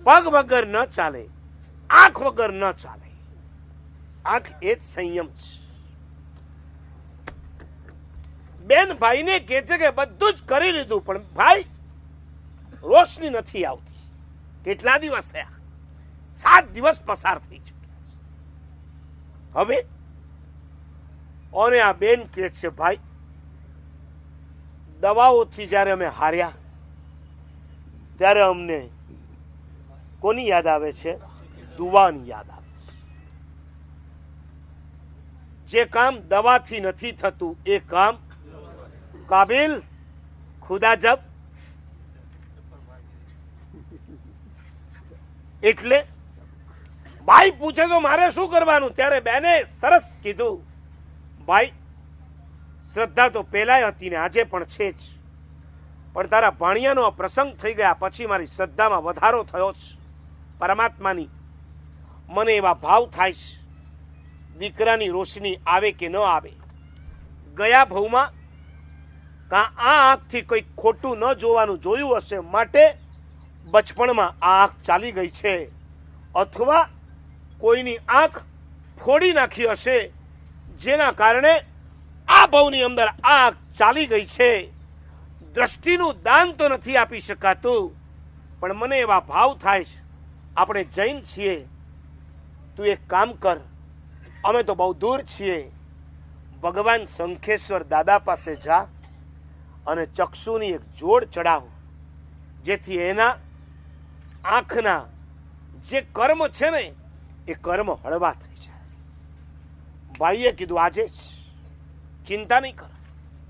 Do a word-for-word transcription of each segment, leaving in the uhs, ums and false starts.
પગ વગર ન ચાલે, આંખ વગર ન ચાલે. આંખ એ જ સંયમ છે. બેન ભાઈને કહે છે કે બધું જ કરી લીધું, પણ ભાઈ રોશની નથી આવતી. કેટલા દિવસ થયા? સાત દિવસ પસાર થઈ ચુક્યા. હવે અને આ બેન કહે છે ભાઈ દવાઓથી જ્યારે અમે હાર્યા ત્યારે અમને કોની યાદ આવે છે? દુવાની યાદ આવે છે. જે કામ દવાથી નથી થતું એ કામ કાબિલ ખુદા જબ. એટલે ભાઈ પૂછે તો મારે શું કરવાનું? ત્યારે બેને સરસ કીધું, ભાઈ શ્રદ્ધા તો પેલાય હતી ને આજે પણ છે જ, પણ તારા ભાણિયાનો આ પ્રસંગ થઈ ગયા પછી મારી શ્રદ્ધામાં વધારો થયો છે. પરમાત્માની મને એવા ભાવ થાય છે, દીકરાની રોશની આવે કે ન આવે. ગયા ભવમાં કાં આ આંખથી કંઈક ખોટું ન જોવાનું જોયું હશે, માટે બચપણમાં આ આંખ ચાલી ગઈ છે, અથવા કોઈની આંખ ફોડી નાખી હશે જેના કારણે આ ભવની અંદર આ આંખ ચાલી ગઈ છે. દ્રષ્ટિનું દાન તો નથી આપી શકાતું, પણ મને એવા ભાવ થાય છે, આપણે જૈન છીએ, તું એક કામ કર, અમે તો બહુ દૂર છીએ, ભગવાન શંખેશ્વર દાદા પાસે જા અને ચક્ષુની એક જોડ ચડાવ, જેથી એના આંખના જે કર્મ છે ને એ કર્મ હળવા થઈ જાય. ભાઈએ કીધું આજે જ, ચિંતા નહીં કર.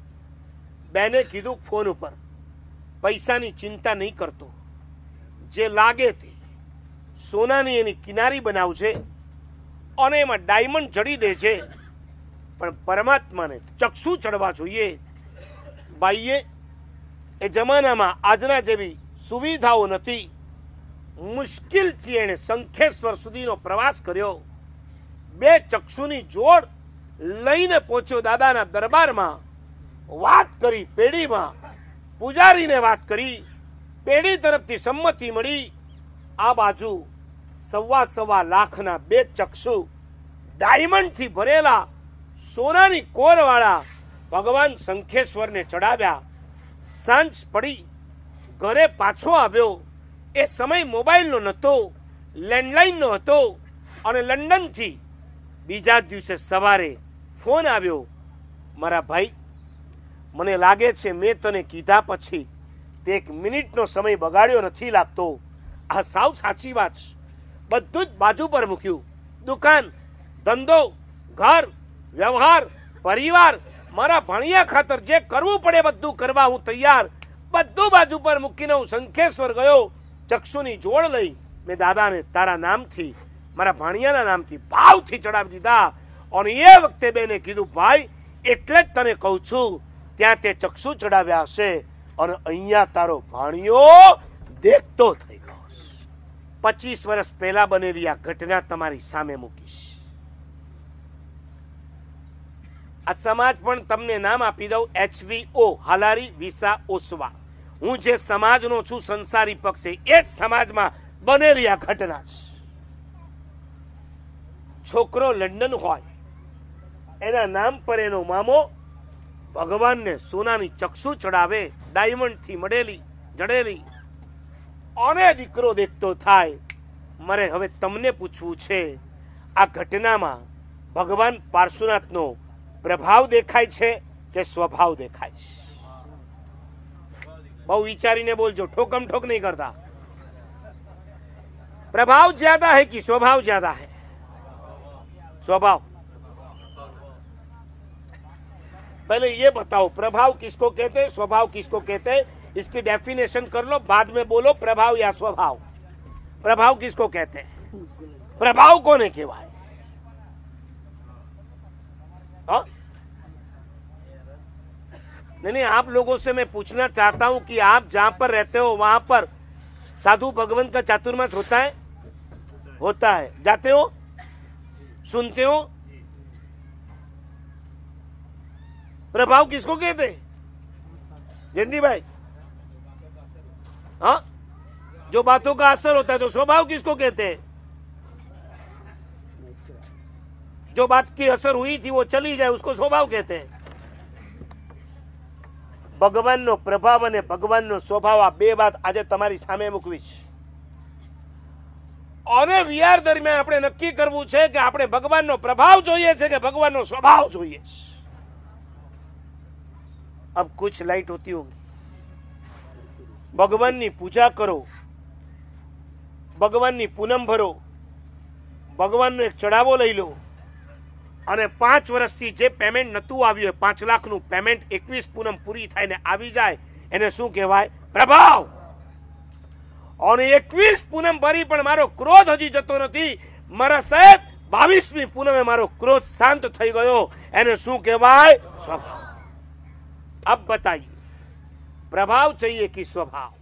બેને કીધું ફોન ઉપર, પૈસાની ચિંતા નહીં કરતો, જે લાગે તે સોનાની એની કિનારી બનાવજે અને એમાં ડાયમંડ જડી દેજે, પણ પરમાત્માને ચક્ષુ ચડવા જોઈએ. ભાઈએ એ જમાનામાં આજના જેવી સુવિધાઓ નથી, મુશ્કેલથી એણે શંખેશ્વર સુધીનો પ્રવાસ કર્યો. બે ચક્ષુની જોડ લઈને પહોંચ્યો દાદાના દરબારમાં. વાત કરી પેઢીમાં, પૂજારીને વાત કરી, પેઢી તરફથી સંમતિ મળી. આ બાજુ સવા સવા લાખના બે ચક્ષુ ડાયમંડથી ભરેલા સોનાની કોરવાળા ભગવાન શંખેશ્વરને ચડાવ્યા. સાંજ પડી, ઘરે પાછો આવ્યો. એ સમય મોબાઈલનો નહોતો, લેન્ડલાઈનનો હતો, અને લંડનથી બીજા દિવસે સવારે ફોન આવ્યો, મારા ભાઈ મને લાગે છે મેં તને કીધા પછી તે એક મિનિટનો સમય બગાડ્યો નથી લાગતો. આ સાવ સાચી વાત છે. બધું જ બાજુ પર મૂક્યું, દુકાન, ધંધો, ઘર, વ્યવહાર, પરિવાર, મારા ભણિયા ખાતર જે કરવું પડે બધું કરવા હું તૈયાર. બધું બાજુ પર મૂકીને હું શંખેશ્વર ગયો. ચક્ષુની જોડ લઈ મેં દાદાને તારા નામથી, મારા ભાણિયાના નામથી ભાવથી ચડાવી દીધા. અને એ વખતે બેને કીધું, ભાઈ એટલે જ તને કહું છું, ત્યાં તે ચક્ષુ ચડાવ્યા હશે અને અહીંયા તારો ભાણિયો દેખતો થઈ ગયો. પચીસ વર્ષ પહેલા બનેલી આ ઘટના તમારી સામે મૂકીશ. આ સમાજ પણ તમને નામ આપી દઉં, એચવીઓ, હાલારી વિસા ઓસવા. હું જે સમાજનો છું, સંસારી પક્ષે, એ જ સમાજમાં બનેલી આ ઘટના છે. છોકરો લંડન હોય, એના નામ પર એનો મામો ભગવાનને સોનાની ચક્ષુ ચડાવે, ડાયમંડથી મળેલી જડેલી, અને દીકરો દેખતો થાય. મારે હવે તમને પૂછવું છે, આ ઘટનામાં ભગવાન પાર્શ્વનાથનો પ્રભાવ દેખાય છે કે સ્વભાવ દેખાય છે? બહુ વિચારીને બોલજો, ठोकम ठोक नहीं करता. प्रभाव ज्यादा है कि स्वभाव ज्यादा है? स्वभाव. पहले ये बताओ, प्रभाव किसको कहते हैं, स्वभाव किसको कहते हैं? इसकी डेफिनेशन कर लो, बाद में बोलो प्रभाव या स्वभाव. प्रभाव किसको कहते हैं? प्रभाव कोने कहवाय? हाँ? नहीं नहीं, आप लोगों से मैं पूछना चाहता हूं कि आप जहां पर रहते हो वहां पर साधु भगवंत का चातुर्मास होता है? होता है. जाते हो, सुनते हो? प्रभाव किसको कहते हैं जयंती भाई? हाँ, जो बातों का असर होता है तो स्वभाव किसको कहते हैं? जो बात की असर हुई थी वो चली जाए उसको स्वभाव कहते हैं। ભગવાનનો પ્રભાવ અને ભગવાનનો સ્વભાવ આ બે વાત આજે તમારી સામે મૂકવી છે અને વિહાર દરમિયાન આપણે નક્કી કરવું છે કે આપણે ભગવાનનો પ્રભાવ જોઈએ છે કે ભગવાનનો સ્વભાવ જોઈએ છે। अब कुछ लाइट होती होगी, ભગવાનની પૂજા કરો, ભગવાનની પૂનમ ભરો, ભગવાનનો એક ચડાવો લઈ લો અને પાંચ વર્ષથી જે પેમેન્ટ નતું આવ્યું હોય પાંચ લાખનું પેમેન્ટ એકવીસ પૂનમ પૂરી થાય ને આવી જાય એને શું કહેવાય? પ્રભાવ। અને એકવીસ પૂનમ ભરી પણ મારો ક્રોધ હજી જતો નથી, મારા સાહેબ બાવીસમી પૂનમે મારો ક્રોધ શાંત થઈ ગયો, એને શું કહેવાય? સ્વભાવ। अब बताइए प्रभाव चाहिए कि स्वभाव?